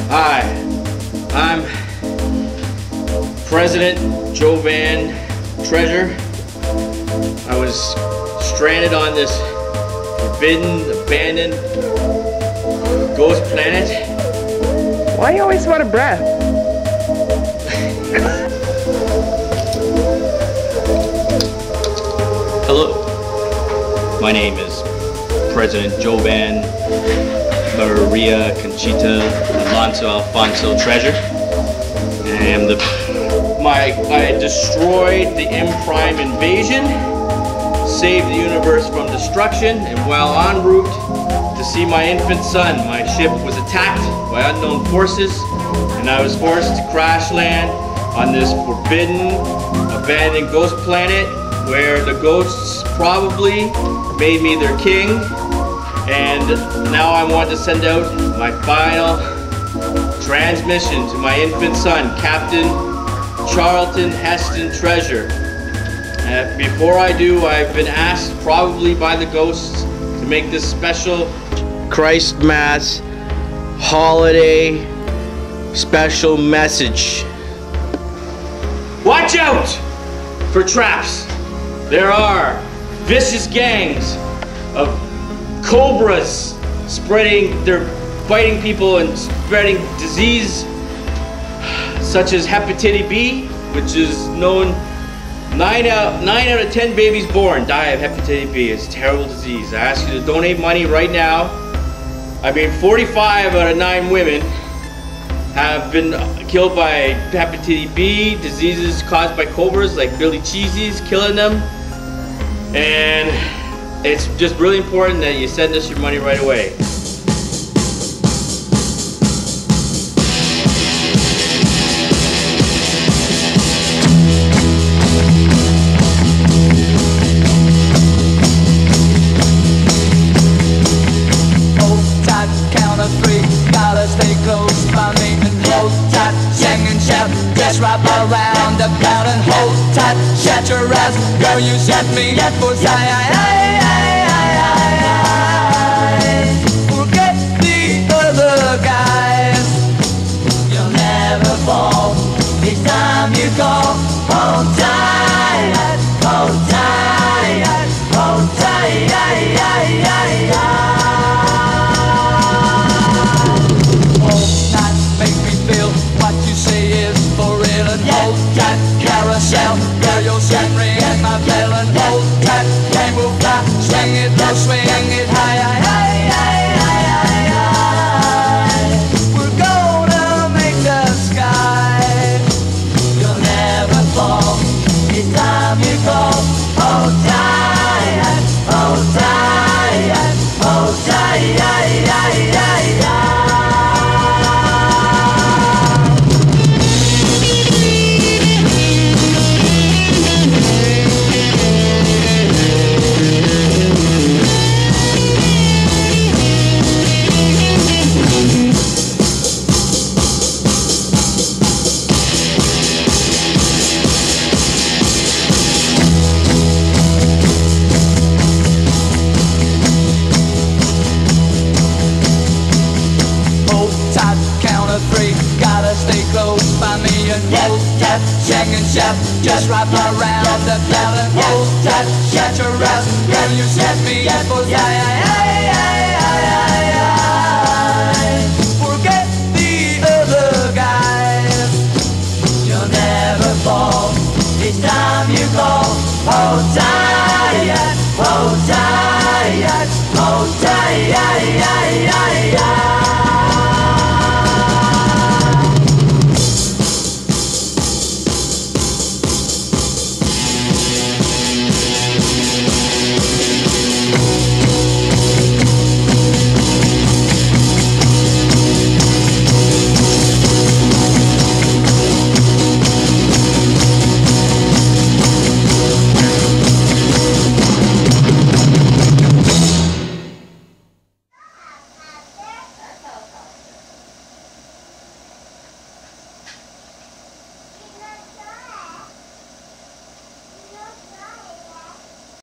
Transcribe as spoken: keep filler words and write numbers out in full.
Hi, I'm President Joe Van Treasure. I was stranded on this forbidden, abandoned ghost planet. Why you always out of breath? Hello, my name is President Joe Van Maria Conchita Alonso Alfonso Treasure. I am the my I destroyed the M-Prime invasion, saved the universe from destruction, and while en route to see my infant son, my ship was attacked by unknown forces, and I was forced to crash land on this forbidden, abandoned ghost planet where the ghosts probably made me their king. And now I want to send out my final transmission to my infant son, Captain Charlton Heston Treasure. Uh, before I do, I've been asked, probably by the ghosts, to make this special Christ Mass holiday special message. Watch out for traps. There are vicious gangs of cobras spreading, they're biting people and spreading disease such as hepatitis B, which is known, nine out, nine out of ten babies born die of hepatitis B. It's a terrible disease. I ask you to donate money right now. I mean, forty-five out of nine women have been killed by hepatitis B, diseases caused by cobras like Billy Cheesies killing them. And it's just really important that you send us your money right away. Hold tight, count of three, gotta stay close by me. And hold tight, sing and shout, just wrap around the mountain. Hold tight, shut your eyes, girl, you set me up for I. Each time you go, hold tight, hold tight, hold tight. Hold tight, make me feel what you say is for real. And hold tight, carousel, girl, you'll send ring at my bell. And hold tight, rainbow fly, swing it low, swing it high, high, high. Hold tight, hold tight, hold tight. Hold tight, shake and shout, just wrap around the bell. Hold tight, shut your eyes, girl, you set me up for forget the other guys, you'll never fall. Each time you go, hold tight, hold tight, hold tight.